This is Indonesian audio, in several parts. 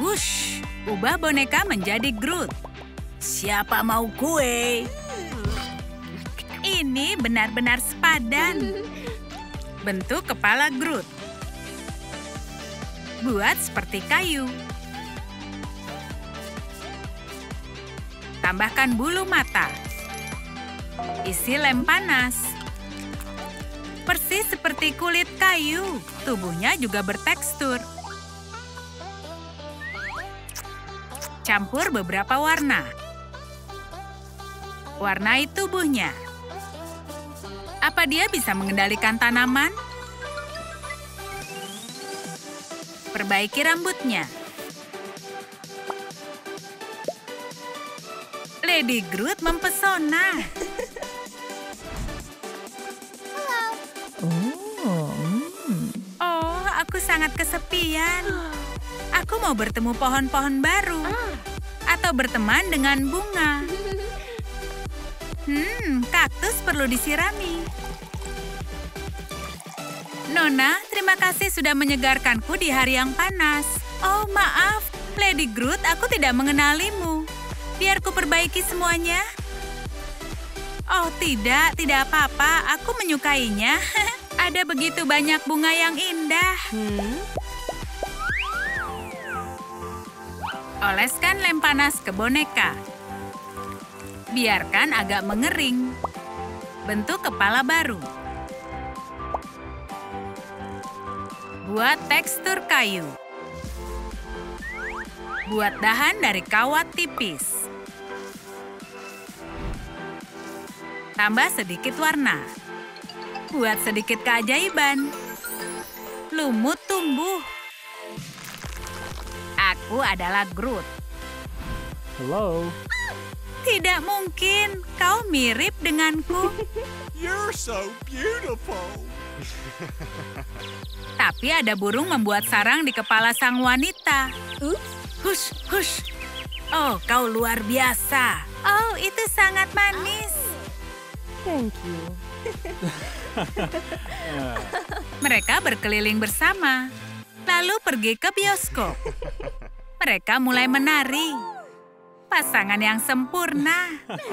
Wush, ubah boneka menjadi Groot. Siapa mau kue? Ini benar-benar sepadan. Bentuk kepala Groot. Buat seperti kayu. Tambahkan bulu mata. Isi lem panas. Persis seperti kulit kayu. Tubuhnya juga bertekstur. Campur beberapa warna. Warnai tubuhnya. Apa dia bisa mengendalikan tanaman? Perbaiki rambutnya. Lady Groot mempesona. Oh, aku sangat kesepian. Aku mau bertemu pohon-pohon baru. Atau berteman dengan bunga. Kaktus perlu disirami. Nona, terima kasih sudah menyegarkanku di hari yang panas. Oh, maaf. Lady Groot, aku tidak mengenalimu. Biar ku perbaiki semuanya. Oh, tidak apa-apa. Aku menyukainya. Ada begitu banyak bunga yang indah. Oleskan lem panas ke boneka. Biarkan agak mengering. Bentuk kepala baru. Buat tekstur kayu. Buat dahan dari kawat tipis. Tambah sedikit warna. Buat sedikit keajaiban. Lumut tumbuh. Aku adalah Groot. Hello. Tidak mungkin, kau mirip denganku. You're so beautiful. Tapi ada burung membuat sarang di kepala sang wanita. Hush, hush. Oh, kau luar biasa. Oh, itu sangat manis. Thank you. Mereka berkeliling bersama, lalu pergi ke bioskop. Mereka mulai menari. Pasangan yang sempurna.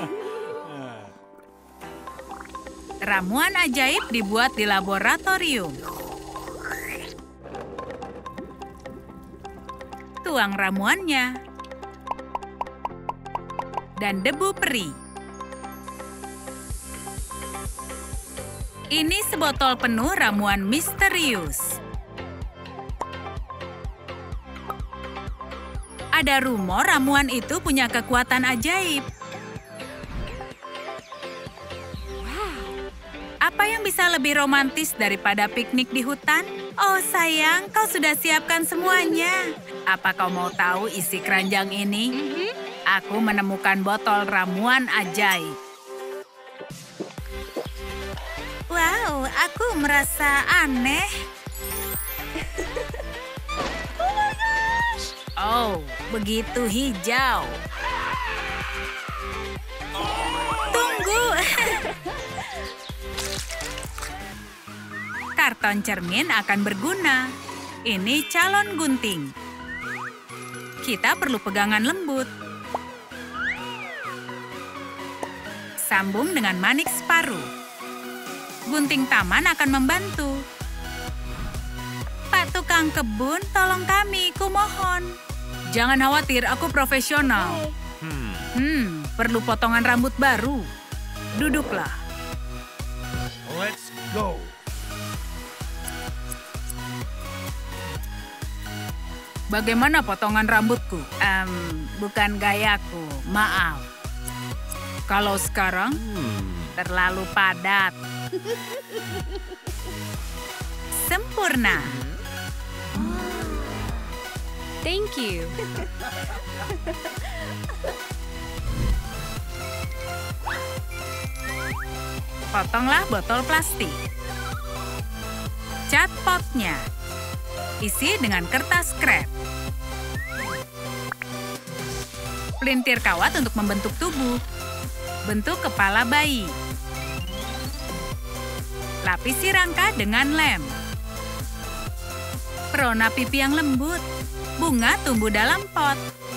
Ramuan ajaib dibuat di laboratorium. Tuang ramuannya. Dan debu peri. Ini sebotol penuh ramuan misterius. Ada rumor ramuan itu punya kekuatan ajaib. Apa yang bisa lebih romantis daripada piknik di hutan? Oh sayang, kau sudah siapkan semuanya. Apa kau mau tahu isi keranjang ini? Aku menemukan botol ramuan ajaib. Wow, aku merasa aneh. Oh, begitu hijau. Tunggu. Karton cermin akan berguna. Ini calon gunting. Kita perlu pegangan lembut. Sambung dengan manik separuh. Gunting taman akan membantu. Pak tukang kebun, tolong kami, kumohon. Jangan khawatir, aku profesional. Perlu potongan rambut baru. Duduklah. Let's go. Bagaimana potongan rambutku? Bukan gayaku, maaf. Kalau sekarang, terlalu padat. Sempurna. Thank you. Potonglah botol plastik. Cat potnya. Isi dengan kertas krep. Pelintir kawat untuk membentuk tubuh. Bentuk kepala bayi. Lapisi rangka dengan lem. Perona pipi yang lembut. Bunga tumbuh dalam pot.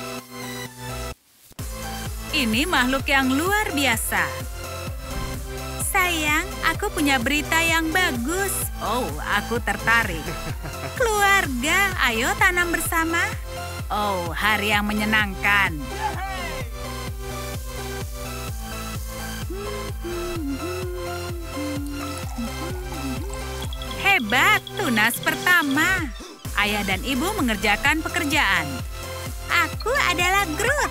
Ini makhluk yang luar biasa. Sayang, aku punya berita yang bagus. Oh, aku tertarik. Keluarga, ayo tanam bersama. Oh, hari yang menyenangkan. Hebat, tunas pertama. Ayah dan ibu mengerjakan pekerjaan. Aku adalah Groot.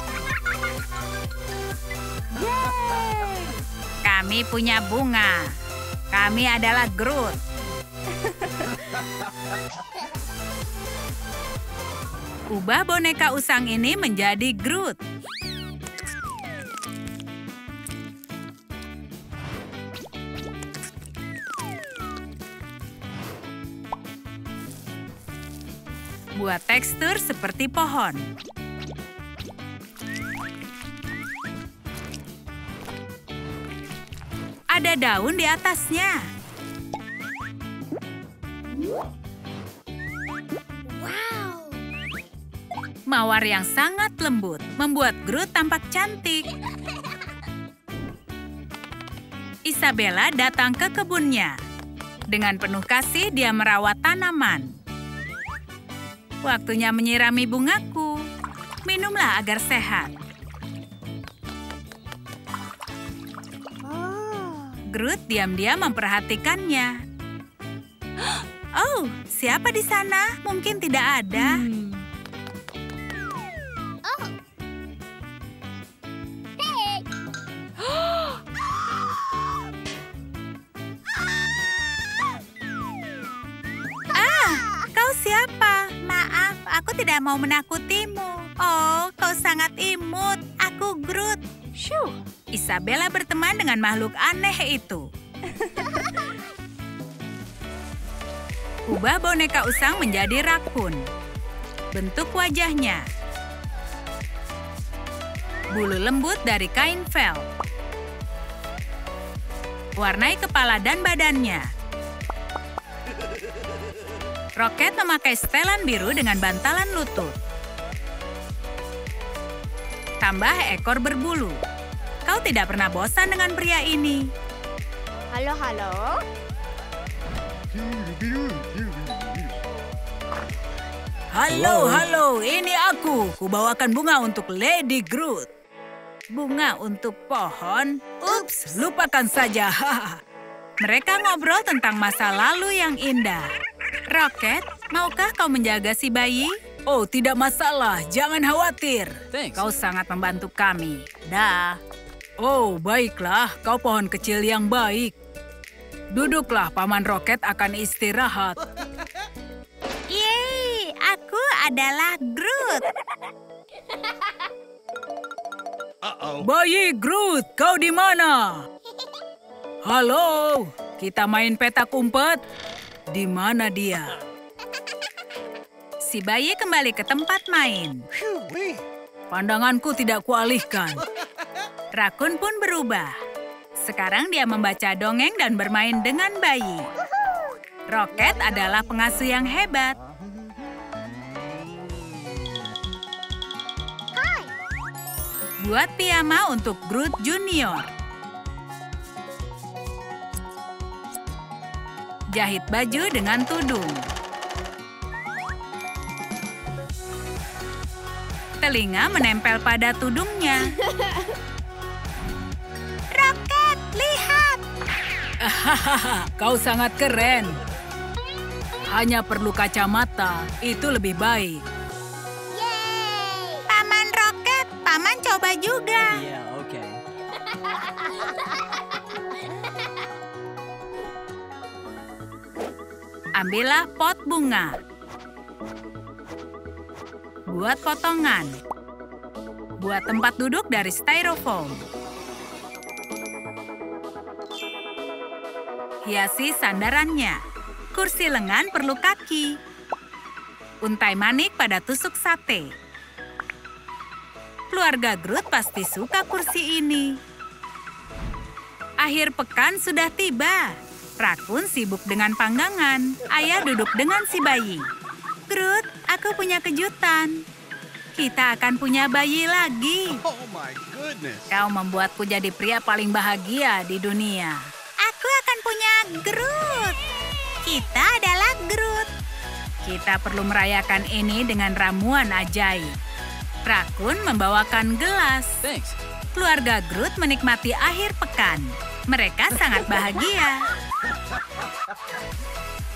Kami punya bunga. Kami adalah Groot. Ubah boneka usang ini menjadi Groot. Buat tekstur seperti pohon. Ada daun di atasnya. Wow. Mawar yang sangat lembut membuat Groot tampak cantik. Isabella datang ke kebunnya. Dengan penuh kasih, dia merawat tanaman. Waktunya menyirami bungaku. Minumlah agar sehat. Groot diam-diam memperhatikannya. Oh, siapa di sana? Mungkin tidak ada. Kau siapa? Maaf, aku tidak mau menakutimu. Oh, kau sangat imut. Aku Groot. Shoo. Isabella berteman dengan makhluk aneh itu. Ubah boneka usang menjadi rakun. Bentuk wajahnya. Bulu lembut dari kain vel. Warnai kepala dan badannya. Roket memakai setelan biru dengan bantalan lutut. Tambah ekor berbulu. Kau tidak pernah bosan dengan pria ini. Halo, halo. Halo, ini aku. Kubawakan bunga untuk Lady Groot. Bunga untuk pohon? Ups, lupakan saja. Mereka ngobrol tentang masa lalu yang indah. Roket, maukah kau menjaga si bayi? Oh, tidak masalah. Jangan khawatir. Kau sangat membantu kami. Dah. Oh, baiklah. Kau pohon kecil yang baik. Duduklah, Paman Roket akan istirahat. Yeay, aku adalah Groot. Bayi Groot, kau di mana? Halo, kita main petak umpet. Di mana dia? Si bayi kembali ke tempat main. Pandanganku tidak kualihkan. Rakun pun berubah. Sekarang dia membaca dongeng dan bermain dengan bayi. Roket adalah pengasuh yang hebat. Buat piyama untuk Groot Junior. Jahit baju dengan tudung. Telinga menempel pada tudungnya. Roket, lihat! Kau sangat keren. Hanya perlu kacamata, itu lebih baik. Yeay! Paman Roket, Paman coba juga. Ambillah pot bunga. Buat potongan. Buat tempat duduk dari styrofoam. Hiasi sandarannya. Kursi lengan perlu kaki. Untai manik pada tusuk sate. Keluarga Groot pasti suka kursi ini. Akhir pekan sudah tiba. Rakun sibuk dengan panggangan. Ayah duduk dengan si bayi. Groot, aku punya kejutan. Kita akan punya bayi lagi. Oh my goodness. Kau membuatku jadi pria paling bahagia di dunia. Aku akan punya Groot. Kita adalah Groot. Kita perlu merayakan ini dengan ramuan ajaib. Rakun membawakan gelas. Thanks. Keluarga Groot menikmati akhir pekan. Mereka sangat bahagia.